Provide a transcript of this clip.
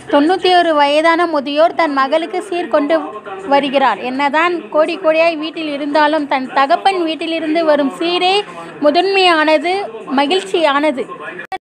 91 வயதான முதியோர் தன் மகளுக்கு சீர் கொண்டு வருகிறார். என்னதான் கோடி கோடியாய் வீட்டில் இருந்தாலும் தன் தகப்பன் வீட்டிலிருந்து வரும் சீரே முதன்மையானது, மகிழ்ச்சியானது.